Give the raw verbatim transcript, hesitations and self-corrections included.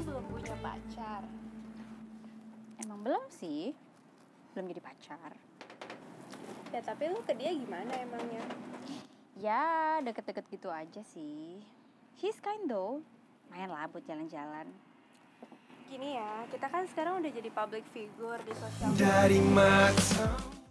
belum punya pacar. Emang belum sih, belum jadi pacar. Ya tapi lu ke dia gimana emangnya? Ya deket-deket gitu aja sih. He's kind though, main lah buat jalan-jalan. Gini ya, kita kan sekarang udah jadi public figure di sosial media. Dari mata